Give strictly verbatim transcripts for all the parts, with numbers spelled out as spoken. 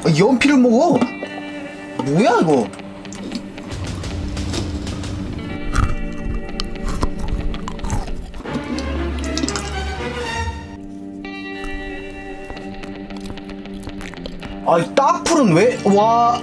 아, 연필을 먹어? 뭐야 이거? 아이 딱풀은 왜? 와.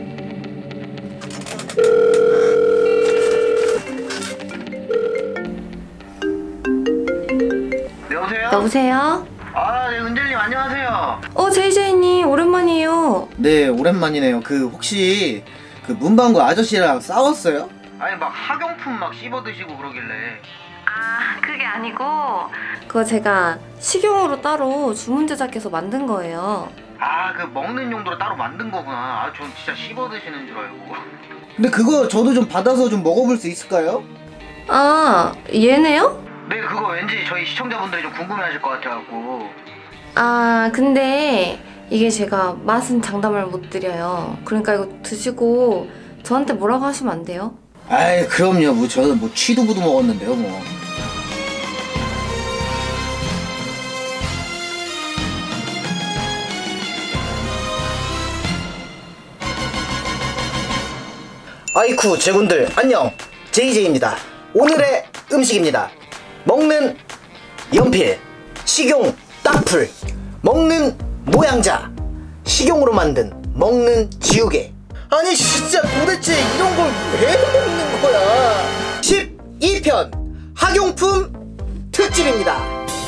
여보세요? 여보세요? 아, 네, 은젤님 안녕하세요. 어, 제이제이님 오랜만이에요. 네, 오랜만이네요. 그 혹시 그 문방구 아저씨랑 싸웠어요? 아니 막 학용품 막 씹어 드시고 그러길래. 아, 그게 아니고 그거 제가 식용으로 따로 주문 제작해서 만든 거예요. 아, 그 먹는 용도로 따로 만든 거구나. 아, 전 진짜 씹어 드시는 줄 알고. 근데 그거 저도 좀 받아서 좀 먹어볼 수 있을까요? 아, 얘네요? 네, 그거 왠지 저희 시청자분들이 좀 궁금해하실 것 같아갖고. 아, 근데 이게 제가 맛은 장담을 못 드려요. 그러니까 이거 드시고 저한테 뭐라고 하시면 안 돼요? 아이 그럼요. 뭐 저는 뭐 취두부도 먹었는데요 뭐. 아이쿠 제군들 안녕, 제이제이입니다. 오늘의 음식입니다. 먹는 연필, 식용 딱풀, 먹는 모양자, 식용으로 만든 먹는 지우개. 아니 진짜 도대체 이런 걸 왜 먹는 거야? 십이 편 학용품 특집입니다.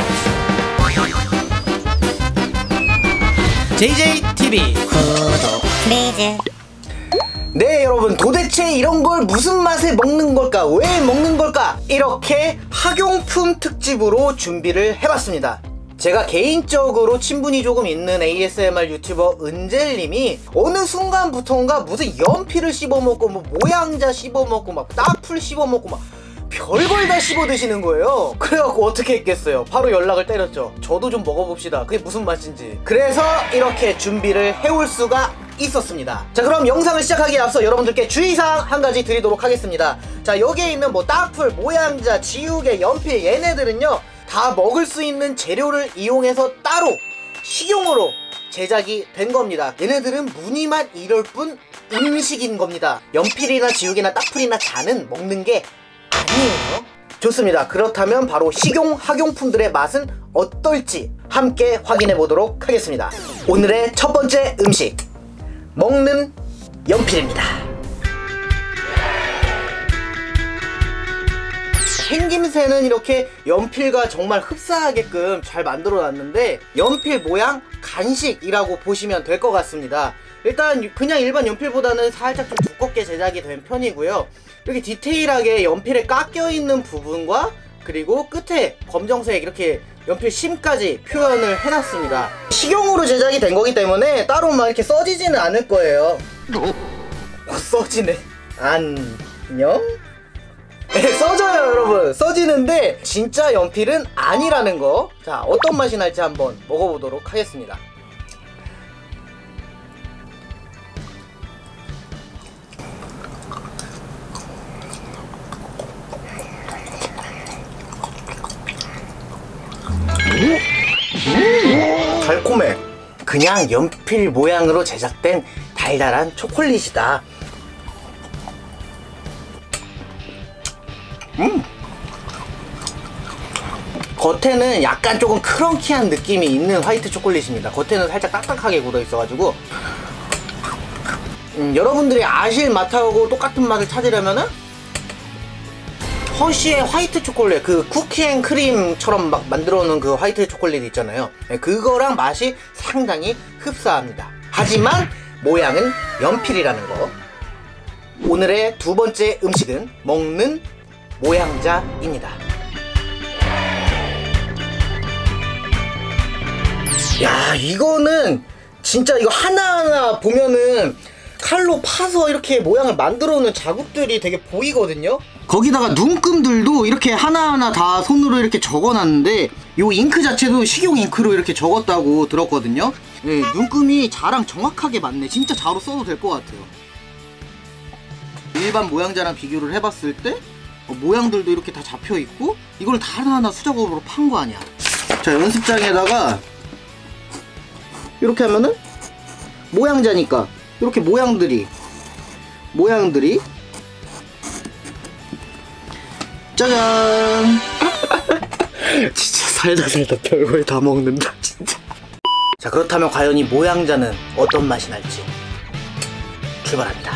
제이제이티비 구독 플리즈. 네 여러분, 도대체 이런 걸 무슨 맛에 먹는 걸까? 왜 먹는 걸까? 이렇게 학용품 특집으로 준비를 해봤습니다. 제가 개인적으로 친분이 조금 있는 에이에스엠알 유튜버 은젤님이 어느 순간부터인가 무슨 연필을 씹어먹고 뭐 모양자 씹어먹고 막 딱풀 씹어먹고 막 별걸 다 씹어 드시는 거예요. 그래갖고 어떻게 했겠어요? 바로 연락을 때렸죠. 저도 좀 먹어봅시다. 그게 무슨 맛인지. 그래서 이렇게 준비를 해올 수가 있었습니다. 자, 그럼 영상을 시작하기에 앞서 여러분들께 주의사항 한 가지 드리도록 하겠습니다. 자, 여기에 있는 뭐 딱풀, 모양자, 지우개, 연필 얘네들은요 다 먹을 수 있는 재료를 이용해서 따로 식용으로 제작이 된 겁니다. 얘네들은 무늬만 이럴 뿐 음식인 겁니다. 연필이나 지우개나 딱풀이나 자는 먹는 게 아니에요. 좋습니다. 그렇다면 바로 식용 학용품들의 맛은 어떨지 함께 확인해 보도록 하겠습니다. 오늘의 첫 번째 음식, 먹는 연필입니다. 생김새는 이렇게 연필과 정말 흡사하게끔 잘 만들어 놨는데 연필 모양 간식이라고 보시면 될 것 같습니다. 일단 그냥 일반 연필보다는 살짝 좀 두껍게 제작이 된 편이고요. 이렇게 디테일하게 연필에 깎여 있는 부분과 그리고 끝에 검정색 이렇게 연필 심까지 표현을 해놨습니다. 식용으로 제작이 된 거기 때문에 따로 막 이렇게 써지지는 않을 거예요. 어, 써지네. 안녕? 네, 써져요 여러분. 써지는데 진짜 연필은 아니라는 거. 자, 어떤 맛이 날지 한번 먹어보도록 하겠습니다. 음, 음, 달콤해. 그냥 연필 모양으로 제작된 달달한 초콜릿이다. 음. 겉에는 약간 조금 크런키한 느낌이 있는 화이트 초콜릿입니다. 겉에는 살짝 딱딱하게 굳어 있어가지고 음, 여러분들이 아실 맛하고 똑같은 맛을 찾으려면은 허쉬의 화이트 초콜릿, 그 쿠키앤크림처럼 막 만들어 놓은 그 화이트 초콜릿 있잖아요. 네, 그거랑 맛이 상당히 흡사합니다. 하지만 모양은 연필이라는 거. 오늘의 두 번째 음식은 먹는 모양자입니다. 야, 이거는 진짜 이거 하나하나 보면은 칼로 파서 이렇게 모양을 만들어 놓은 자국들이 되게 보이거든요. 거기다가 눈금들도 이렇게 하나하나 다 손으로 이렇게 적어놨는데 요 잉크 자체도 식용 잉크로 이렇게 적었다고 들었거든요. 네, 눈금이 자랑 정확하게 맞네. 진짜 자로 써도 될 것 같아요. 일반 모양자랑 비교를 해봤을 때 어, 모양들도 이렇게 다 잡혀있고 이걸 다 하나하나 수작업으로 판 거 아니야. 자, 연습장에다가 이렇게 하면은 모양자니까 이렇게 모양들이 모양들이 짜잔. 진짜 살다 살다 별걸 다 먹는다 진짜. 자, 그렇다면 과연 이 모양자는 어떤 맛이 날지 출발합니다.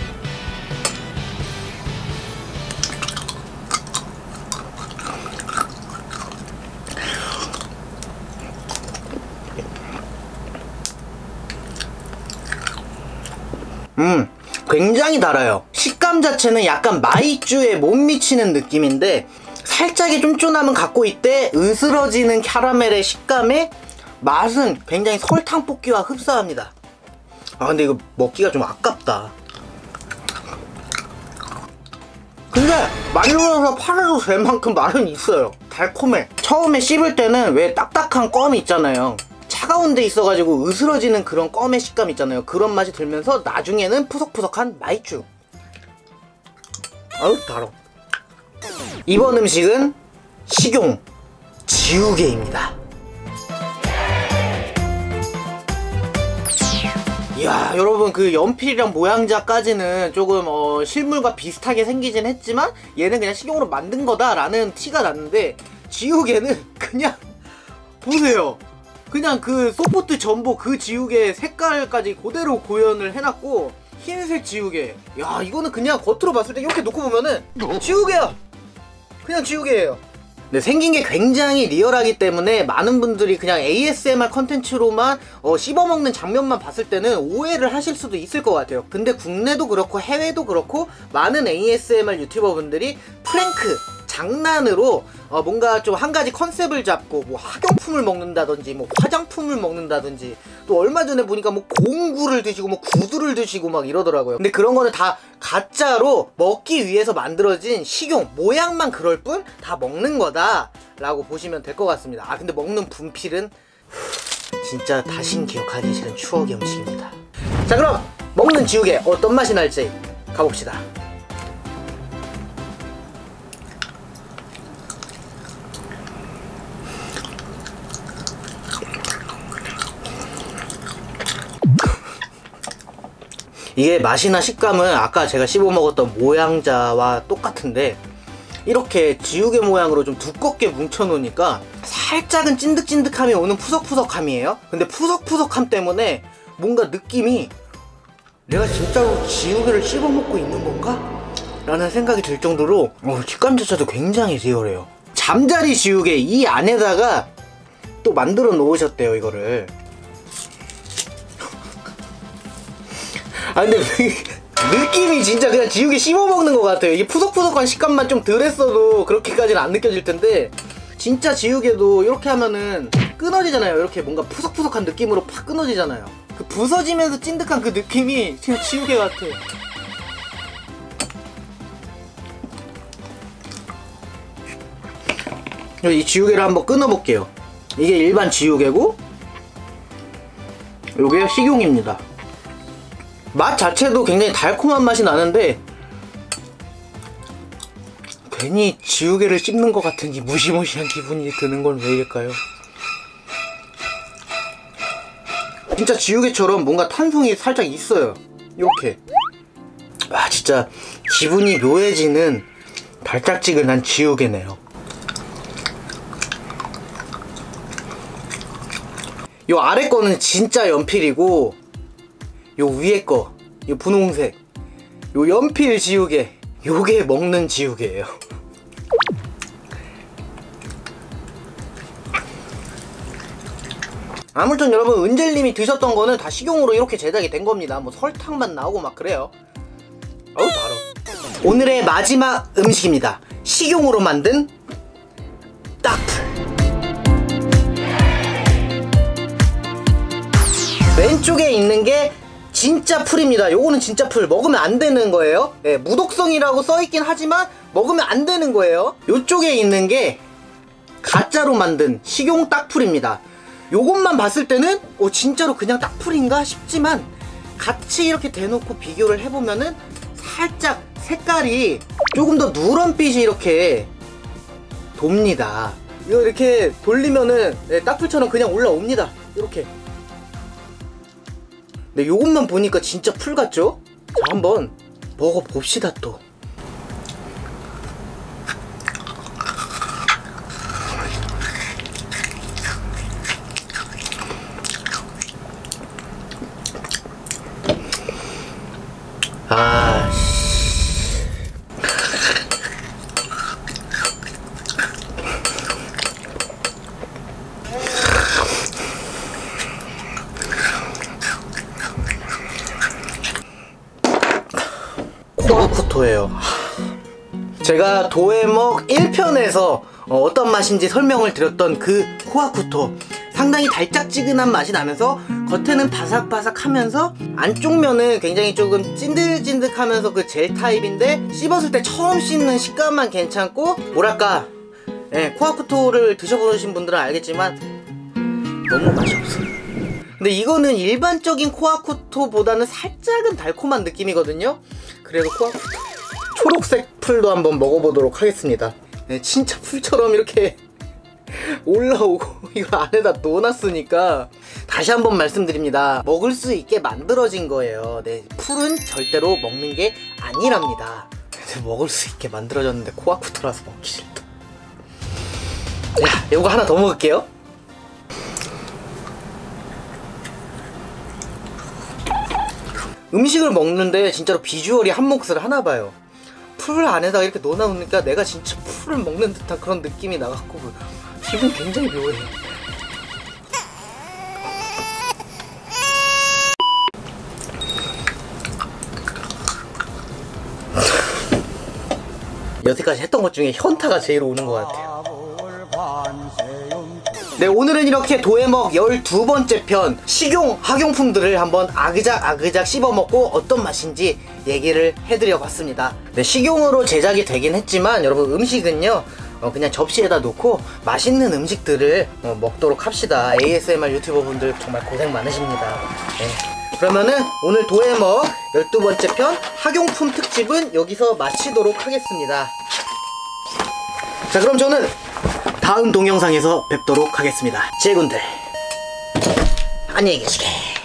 음, 굉장히 달아요. 식감 자체는 약간 마이쮸에 못 미치는 느낌인데 살짝의 쫀쫀함은 갖고 있대 으스러지는 캐러멜의 식감에 맛은 굉장히 설탕 볶기와 흡사합니다. 아, 근데 이거 먹기가 좀 아깝다. 근데 만들어서 팔아도 될 만큼 맛은 있어요. 달콤해. 처음에 씹을 때는 왜 딱딱한 껌이 있잖아요. 차가운 데 있어가지고 으스러지는 그런 껌의 식감 있잖아요. 그런 맛이 들면서 나중에는 푸석푸석한 마이쮸. 아우 달어. 이번 음식은 식용 지우개입니다. 이야, 여러분, 그 연필이랑 모양자까지는 조금 어, 실물과 비슷하게 생기진 했지만 얘는 그냥 식용으로 만든 거다 라는 티가 났는데 지우개는 그냥 보세요. 그냥 그 소포트 전보 그 지우개 색깔까지 그대로 구현을 해놨고 흰색 지우개. 야, 이거는 그냥 겉으로 봤을 때 이렇게 놓고 보면은 지우개야. 그냥 지우개예요. 근데 생긴 게 굉장히 리얼하기 때문에 많은 분들이 그냥 에이에스엠알 컨텐츠로만 어, 씹어먹는 장면만 봤을 때는 오해를 하실 수도 있을 것 같아요. 근데 국내도 그렇고 해외도 그렇고 많은 에이에스엠알 유튜버 분들이 프랭크, 장난으로 어, 뭔가 좀 한 가지 컨셉을 잡고 뭐 학용품을 먹는다든지 뭐 화장품을 먹는다든지 또 얼마 전에 보니까 뭐 공구를 드시고 뭐 구두를 드시고 막 이러더라고요. 근데 그런 거는 다 가짜로 먹기 위해서 만들어진 식용, 모양만 그럴 뿐 다 먹는 거다 라고 보시면 될 것 같습니다. 아, 근데 먹는 분필은 진짜 다신 기억하기 싫은 추억의 음식입니다. 자, 그럼 먹는 지우개 어떤 맛이 날지 가봅시다. 이게 맛이나 식감은 아까 제가 씹어 먹었던 모양자와 똑같은데 이렇게 지우개 모양으로 좀 두껍게 뭉쳐 놓으니까 살짝은 찐득찐득함이 오는 푸석푸석함이에요. 근데 푸석푸석함 때문에 뭔가 느낌이 내가 진짜로 지우개를 씹어 먹고 있는 건가? 라는 생각이 들 정도로 어, 식감 자체도 굉장히 리얼해요. 잠자리 지우개 이 안에다가 또 만들어 놓으셨대요, 이거를. 아, 근데 느낌이 진짜 그냥 지우개 씹어먹는 것 같아요. 이게 푸석푸석한 식감만 좀 덜했어도 그렇게까지는 안 느껴질 텐데 진짜 지우개도 이렇게 하면은 끊어지잖아요. 이렇게 뭔가 푸석푸석한 느낌으로 팍 끊어지잖아요. 그 부서지면서 찐득한 그 느낌이 진짜 지우개 같아. 이 지우개를 한번 끊어볼게요. 이게 일반 지우개고 요게 식용입니다. 맛 자체도 굉장히 달콤한 맛이 나는데 괜히 지우개를 씹는 것 같은 이 무시무시한 기분이 드는 건 왜일까요? 진짜 지우개처럼 뭔가 탄성이 살짝 있어요. 이렇게. 와, 진짜 기분이 묘해지는 달짝지근한 지우개네요. 요 아래 거는 진짜 연필이고 요 위에 거, 요 분홍색, 요 연필 지우개, 요게 먹는 지우개예요. 아무튼 여러분, 은젤님이 드셨던 거는 다 식용으로 이렇게 제작이 된 겁니다. 뭐 설탕만 나오고 막 그래요. 어우, 바로. 오늘의 마지막 음식입니다. 식용으로 만든 딱풀. 왼쪽에 있는 게 진짜 풀입니다. 요거는 진짜 풀. 먹으면 안 되는 거예요. 네, 무독성이라고 써있긴 하지만 먹으면 안 되는 거예요. 요쪽에 있는 게 가짜로 만든 식용 딱풀입니다. 요것만 봤을 때는 어, 진짜로 그냥 딱풀인가 싶지만 같이 이렇게 대놓고 비교를 해보면은 살짝 색깔이 조금 더 누런빛이 이렇게 돕니다. 이거 이렇게 돌리면은 네, 딱풀처럼 그냥 올라옵니다. 이렇게. 근데 요것만 보니까 진짜 풀 같죠? 자, 한번 먹어봅시다 또. 아, 씨. 코아쿠토예요. 제가 도에먹 일 편에서 어, 어떤 맛인지 설명을 드렸던 그 코아쿠토, 상당히 달짝지근한 맛이 나면서 겉에는 바삭바삭하면서 안쪽 면은 굉장히 조금 찐득찐득하면서 그 젤 타입인데 씹었을 때 처음 씹는 식감만 괜찮고, 뭐랄까, 예, 코아쿠토를 드셔보신 분들은 알겠지만 너무 맛이 없어요. 근데 이거는 일반적인 코아쿠토보다는 살짝은 달콤한 느낌이거든요. 그래서 코아쿠토 초록색 풀도 한번 먹어보도록 하겠습니다. 네, 진짜 풀처럼 이렇게 올라오고 이걸 안에다 넣어놨으니까 다시 한번 말씀드립니다. 먹을 수 있게 만들어진 거예요. 네, 풀은 절대로 먹는 게 아니랍니다. 먹을 수 있게 만들어졌는데 코아쿠토라서 먹기 싫다. 야, 이거 하나 더 먹을게요. 음식을 먹는데 진짜로 비주얼이 한 몫을 하나 봐요. 풀 안에다가 이렇게 넣어놓으니까 내가 진짜 풀을 먹는 듯한 그런 느낌이 나갖고 기분 굉장히 묘해. 여태까지 했던 것 중에 현타가 제일 오는 것 같아요. 네, 오늘은 이렇게 도에먹 열두 번째 편 식용 학용품들을 한번 아그작 아그작 씹어먹고 어떤 맛인지 얘기를 해드려 봤습니다. 네, 식용으로 제작이 되긴 했지만 여러분, 음식은요 어, 그냥 접시에다 놓고 맛있는 음식들을 어, 먹도록 합시다. 에이에스엠알 유튜버 분들 정말 고생 많으십니다. 네. 그러면은 오늘 도에먹 열두 번째 편 학용품 특집은 여기서 마치도록 하겠습니다. 자, 그럼 저는 다음 동영상에서 뵙도록 하겠습니다. 제군들 안녕히 계시게.